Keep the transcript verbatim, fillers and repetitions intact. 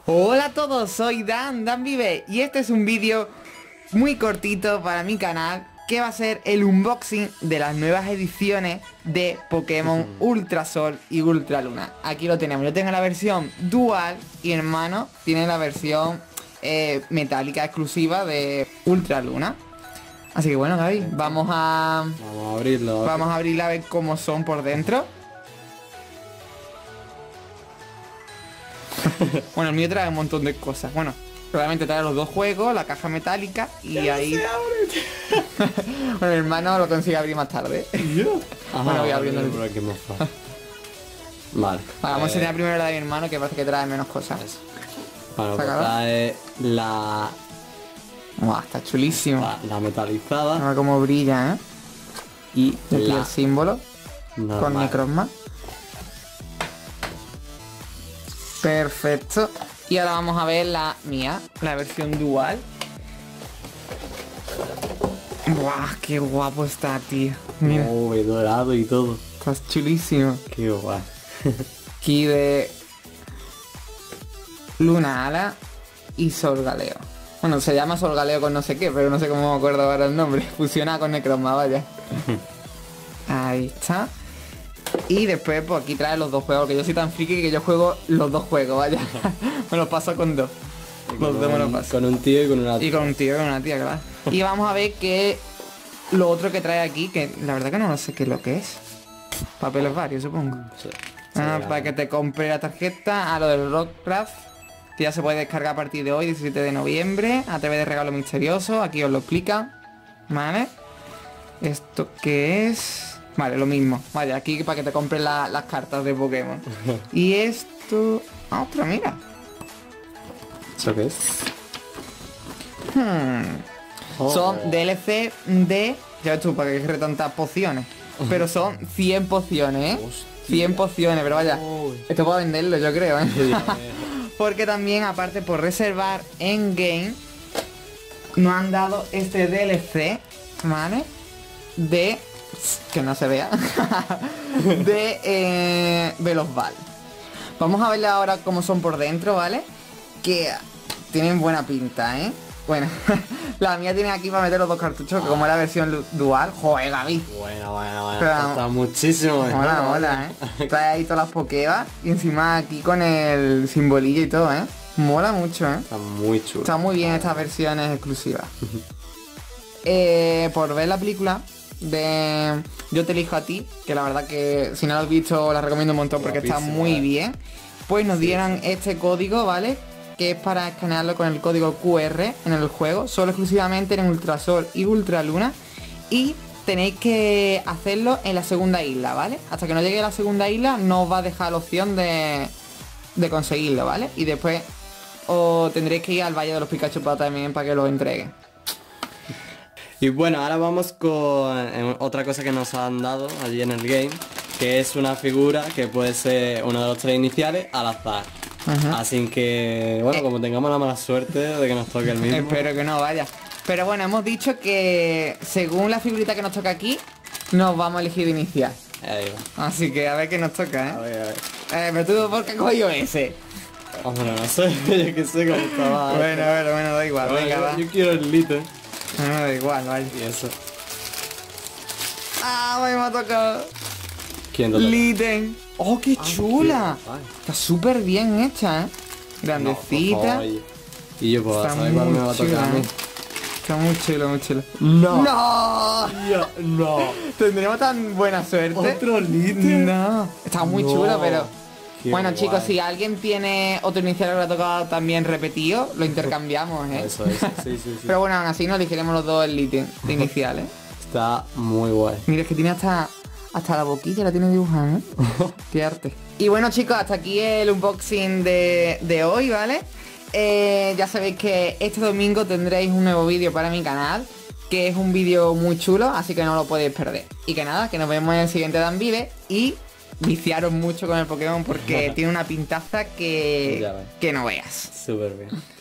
Hola a todos, soy Dan, Dan Vive, y este es un vídeo muy cortito para mi canal que va a ser el unboxing de las nuevas ediciones de Pokémon Ultra Sol y Ultra Luna. Aquí lo tenemos, yo tengo la versión dual y hermano tiene la versión eh, metálica exclusiva de Ultra Luna. Así que bueno, Gaby, vamos a... Vamos a abrirlo. Vamos a abrirla a ver cómo son por dentro. Bueno, el mío trae un montón de cosas. Bueno, probablemente trae los dos juegos, la caja metálica y ahí... Bueno, mi hermano lo consigue abrir más tarde. ¿Yo? Ajá, Bueno, voy abriendo el... por aquí más fácil. Vale. Vale, vamos a eh, enseñar primero la de mi hermano, que parece que trae menos cosas. Eso. Bueno, pues ¿Sacado? trae la, Buah, está chulísimo. la, la metalizada Mira cómo brilla, ¿eh? y Y aquí la el símbolo normal. con Necrozma. Perfecto. Y ahora vamos a ver la mía, la versión dual. Buah, qué guapo está, tío. Mira, Oh, y dorado y todo. está chulísimo. Qué guay. Aquí de Luna Ala y Sol Galeo. Bueno, se llama Sol Galeo con no sé qué, pero no sé cómo me acuerdo ahora el nombre. Fusiona con Necrozma, vaya. Ahí está. Y después pues aquí trae los dos juegos, que yo soy tan friki que yo juego los dos juegos, vaya. Me los paso con dos. Los dos me los paso. Con un tío y con una Y con un tío y con una tía, claro. Y vamos a ver que lo otro que trae aquí, que la verdad que no sé qué es lo que es. Papeles varios, supongo. Sí. Ah, Sí, para que te compre la tarjeta. A lo del Rockcraft, que ya se puede descargar a partir de hoy, diecisiete de noviembre, a través de regalo misterioso. Aquí os lo explica. ¿Vale? ¿Esto qué es? Vale, lo mismo. Vaya, aquí para que te compres la- las cartas de Pokémon. Y esto... Ah, otra, mira. ¿Eso qué es? Hmm. Oh. Son D L C de... Ya ves tú, para que querré tantas pociones. Pero son cien pociones, ¿eh? Hostia. cien pociones, pero vaya. Oh. Esto para venderlo, yo creo, ¿eh? Sí, Porque también, aparte, por reservar en game, nos han dado este D L C, ¿vale? De... que no se vea. de eh, Velozball. Vamos a verle ahora cómo son por dentro, ¿vale? Que tienen buena pinta, ¿eh? Bueno, la mía tiene aquí para meter los dos cartuchos, que como es la versión dual, joder, Gaby. Bueno, bueno, bueno. Pero- Está muchísimo mejor. Mola, mola, ¿eh? Trae ahí todas las pokebas y encima aquí con el simbolillo y todo, ¿eh? Mola mucho, ¿eh? Está muy chulo. Está muy bien estas versiones exclusivas. eh, por ver la película de Yo te elijo a ti, que la verdad que si no lo has visto la recomiendo un montón porque está Guapísima, muy eh. bien. Pues nos dieran este código, ¿vale? Que es para escanearlo con el código Q R en el juego, solo exclusivamente en Ultra Sol y Ultra Luna. Y tenéis que hacerlo en la segunda isla, ¿vale? Hasta que no llegue a la segunda isla no os va a dejar la opción de, de conseguirlo, ¿vale? Y después os tendréis que ir al Valle de los Pikachu para también para que lo entreguen. Y bueno, ahora vamos con eh, otra cosa que nos han dado allí en el game, que es una figura que puede ser uno de los tres iniciales al azar. Ajá. Así que, bueno, Eh. como tengamos la mala suerte de que nos toque el mismo. Espero que no vaya. Pero bueno, hemos dicho que según la figurita que nos toca aquí, nos vamos a elegir de inicial. Ahí va. Así que a ver qué nos toca, A ¿eh? ver, a ver. Eh, pero tú, ¿por qué has cogido ese? Hombre, no sé, yo que sé cómo estaba. Bueno, bueno, bueno, da igual, Bueno, venga, yo, va. yo quiero el Lito. No, da igual, vale. Y eso. Ah, me ha tocado. ¿Quién te toca? Litten. Oh, qué Ah, chula. qué guay. Está súper bien hecha, ¿eh? Grandecita. No, oye. Y yo puedo Está saber cuál me va a muy tocar a chula, mí. ¿eh? Está muy chulo, muy chulo. No. ¡No! Tío, no. ¿Tendremos tan buena suerte? ¿Otro Litten? No. Está muy No. chulo, pero... Qué Bueno, guay. chicos, si alguien tiene otro inicial que le ha tocado también repetido, lo intercambiamos, ¿eh? Eso, eso, sí, sí, sí. Pero bueno, aún así nos elegiremos los dos el Litten de inicial, ¿eh? Está muy guay. Mira, es que tiene hasta hasta la boquilla, la tiene dibujada, ¿eh? Qué arte. Y bueno, chicos, hasta aquí el unboxing de, de hoy, ¿vale? Eh, ya sabéis que este domingo tendréis un nuevo vídeo para mi canal, que es un vídeo muy chulo, así que no lo podéis perder. Y que nada, que nos vemos en el siguiente Dan Vive y viciaros mucho con el Pokémon porque tiene una pintaza que, Ya ves. que no veas. Súper bien.